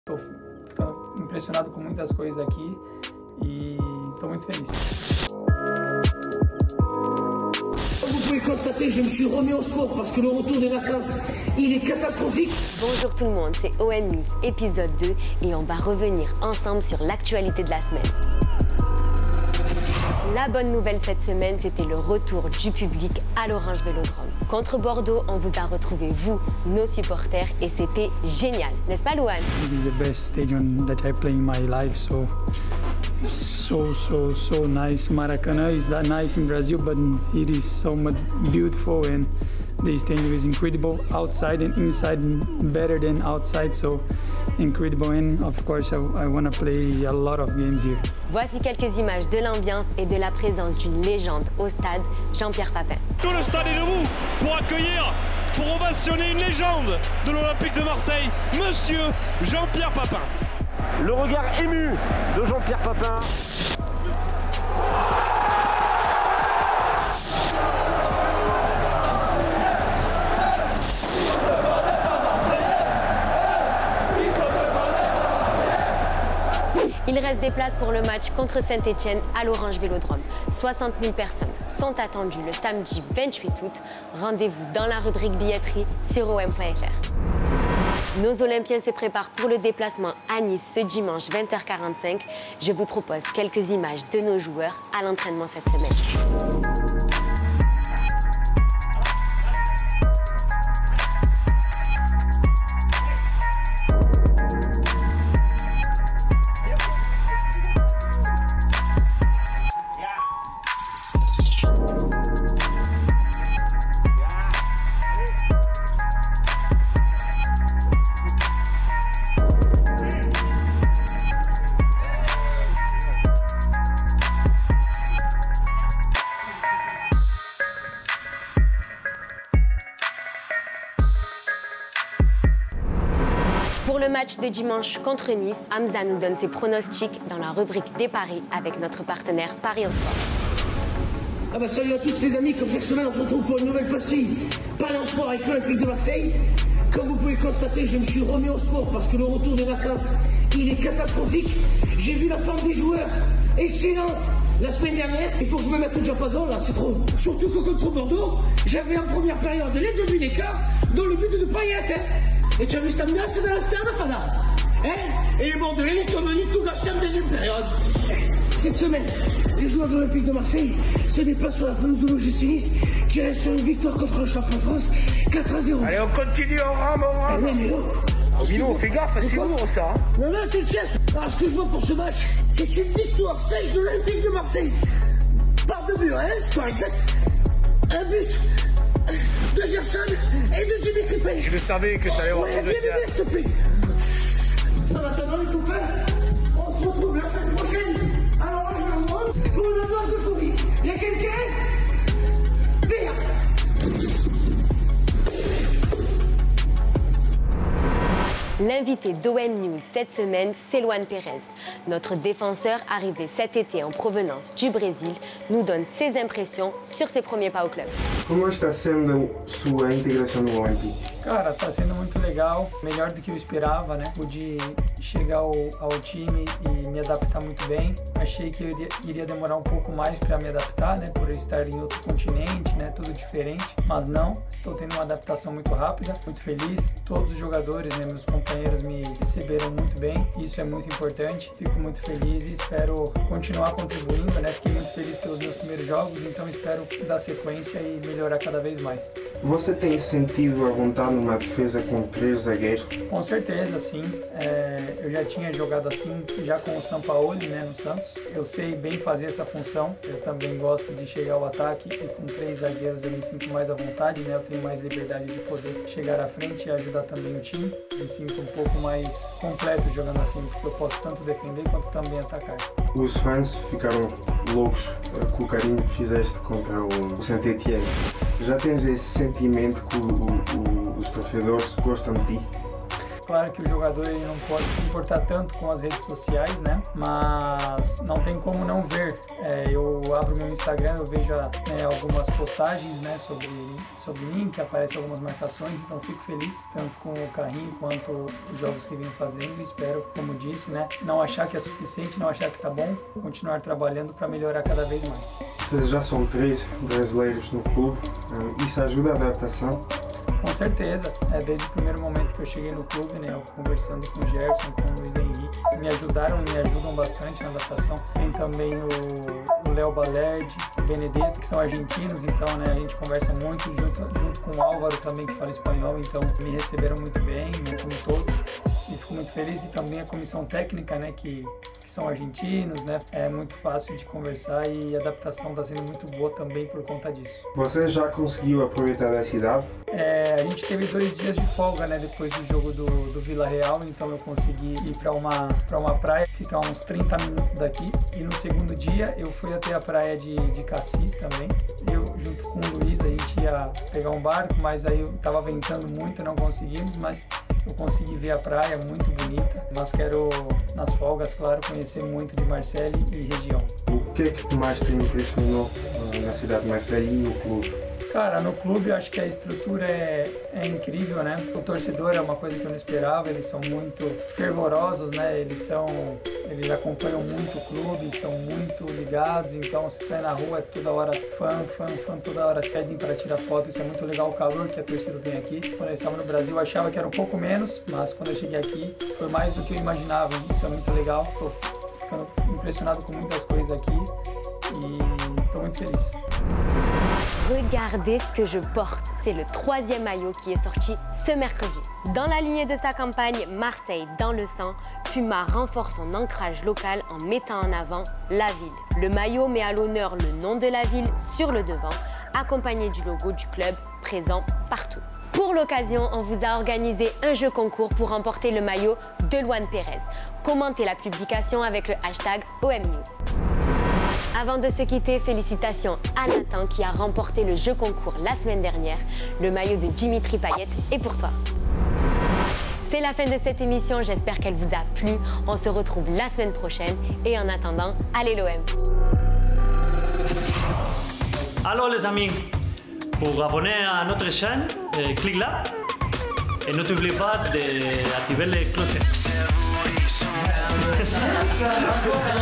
Estou ficando impressionado com muitas coisas aqui e estou muito feliz. Vous pouvez constater, je me suis remis au sport parce que le retour des vacances, il est catastrophique. Bonjour tout le monde, c'est OM News épisode 2 et on va revenir ensemble sur l'actualité de la semaine. La bonne nouvelle cette semaine, c'était le retour du public à l'Orange Vélodrome. Contre Bordeaux, on vous a retrouvé, vous, nos supporters, et c'était génial, n'est-ce pas Louane? It is the best stadium that I play in my life, so nice. Maracanã is that nice in Brazil, but it is so much beautiful and the stadium is incredible outside and inside, better than outside, so incredible. And of course, I want to play a lot of games here. Voici quelques images de l'ambiance et de la présence d'une légende au stade, Jean-Pierre Papin. Tout le stade est debout pour accueillir, pour ovationner une légende de l'Olympique de Marseille, Monsieur Jean-Pierre Papin. Le regard ému de Jean-Pierre Papin. Il reste des places pour le match contre Saint-Etienne à l'Orange Vélodrome. 60 000 personnes sont attendues le samedi 28 août. Rendez-vous dans la rubrique billetterie sur om.fr. Nos Olympiens se préparent pour le déplacement à Nice ce dimanche 20h45. Je vous propose quelques images de nos joueurs à l'entraînement cette semaine. Pour le match de dimanche contre Nice, Hamza nous donne ses pronostics dans la rubrique des paris avec notre partenaire Paris au Sport. Salut à tous les amis, comme chaque semaine on se retrouve pour une nouvelle pastille Paris au Sport avec l'Olympique de Marseille. Comme vous pouvez constater, je me suis remis au sport parce que le retour des vacances, il est catastrophique. J'ai vu la forme des joueurs, excellente. La semaine dernière, il faut que je me mette au diapason, là, c'est trop. Surtout que contre Bordeaux, j'avais en première période les 2 buts d'écart, dont le but de Payet. Et tu as vu cette ambiance dans la stade, Fada, hein? Et les Bordelais, ils sont venus tout gâcher en deuxième période. Cette semaine, les joueurs de l'Olympique de Marseille se déplacent sur la pelouse de l'OGC Nice, qui reste sur une victoire contre le champion de France, 4-0. Allez, on continue, on rame. Ouais, mais oh, Mino, fais gaffe, c'est lourd ça. Non, t'inquiète. Alors, ce que je vois pour ce match, c'est une victoire sèche de l'Olympique de Marseille. Par 2 buts, hein, c'est pas exact. Un but de Gerson et de Jimmy Crippel. Je le savais que t'allais avoir besoin de bien, s'il te plaît. En attendant, les copains, on se retrouve la semaine prochaine. Alors, je vais vous rendre pour une ambiance de folie. Il y a quelqu'un? Vert. L'invité d'OM News cette semaine, c'est Luan Pérez. Notre défenseur, arrivé cet été en provenance du Brésil, nous donne ses impressions sur ses premiers pas au club. Como está sendo sua integração no Olympique? Cara, tá sendo muito legal, melhor do que eu esperava, né? Pude chegar ao time e me adaptar muito bem. Achei que eu iria demorar um pouco mais para me adaptar, né? Por eu estar em outro continente, né? Tudo diferente, mas não, estou tendo uma adaptação muito rápida, muito feliz. Todos os jogadores, né? Meus companheiros me receberam muito bem, isso é muito importante. Fico muito feliz e espero continuar contribuindo, né? Fiquei muito feliz pelos meus primeiros jogos, então espero dar sequência e melhorar cada vez mais. Você tem sentido a vontade numa defesa com 3 zagueiros? Com certeza, sim. Eu já tinha jogado assim já com o Sampaoli, né, no Santos. Eu sei bem fazer essa função. Eu também gosto de chegar ao ataque e com 3 zagueiros eu me sinto mais à vontade, né? Eu tenho mais liberdade de poder chegar à frente e ajudar também o time. Me sinto um pouco mais completo jogando assim, porque eu posso tanto defender quanto também atacar. Os fãs ficaram loucos com o carinho que fizeste contra o Saint-Etienne. Já tens esse sentimento que os torcedores gostam de ti? Claro que o jogador ele não pode se importar tanto com as redes sociais, né? Mas não tem como não ver. Eu abro meu Instagram, eu vejo algumas postagens, né, sobre mim, que aparecem algumas marcações, então fico feliz, tanto com o carrinho quanto os jogos que venho fazendo. Espero, como disse, né, não achar que é suficiente, não achar que tá bom, continuar trabalhando para melhorar cada vez mais. Vocês já são 3 brasileiros no clube, isso ajuda a adaptação? Com certeza, desde o primeiro momento que eu cheguei no clube, né, eu conversando com o Gerson, com o Luiz Henrique, me ajudam bastante na adaptação. Tem também o Léo Balerdi, o Benedetto, que são argentinos, então, né, a gente conversa muito junto com o Álvaro também, que fala espanhol, então me receberam muito bem, como todos, e fico muito feliz. E também a comissão técnica, né, que são argentinos, né, é muito fácil de conversar e a adaptação está sendo muito boa também por conta disso. Você já conseguiu aproveitar a cidade? A gente teve 2 dias de folga, né, depois do jogo do Vila Real, então eu consegui ir para uma praia, ficar uns 30 minutos daqui, e no segundo dia eu fui até a praia de Cassis também. Eu, junto com o Luiz, a gente ia pegar um barco, mas aí estava ventando muito, não conseguimos, mas eu consegui ver a praia, muito bonita. Mas quero, nas folgas, claro, conhecer muito de Marseille e região. O que é que mais te impressionou na cidade de Marseille e no clube? Cara, no clube eu acho que a estrutura é incrível, né? O torcedor é uma coisa que eu não esperava, eles são muito fervorosos, né? Eles acompanham muito o clube, são muito ligados, então você sai na rua, é toda hora fã, toda hora pedem para tirar foto, isso é muito legal, o calor que a torcida tem aqui. Quando eu estava no Brasil eu achava que era um pouco menos, mas quando eu cheguei aqui foi mais do que eu imaginava, isso é muito legal, tô ficando impressionado com muitas coisas aqui e estou muito feliz. Regardez ce que je porte. C'est le 3e maillot qui est sorti ce mercredi. Dans la lignée de sa campagne Marseille dans le sang, Puma renforce son ancrage local en mettant en avant la ville. Le maillot met à l'honneur le nom de la ville sur le devant, accompagné du logo du club présent partout. Pour l'occasion, on vous a organisé un jeu concours pour remporter le maillot de Luan Pérez. Commentez la publication avec le hashtag OMNews. Avant de se quitter, félicitations à Nathan qui a remporté le jeu concours la semaine dernière. Le maillot de Dimitri Payet est pour toi. C'est la fin de cette émission, j'espère qu'elle vous a plu. On se retrouve la semaine prochaine et en attendant, allez l'OM! Alors les amis, pour abonner à notre chaîne, clique là et n'oubliez pas d'activer les clochettes.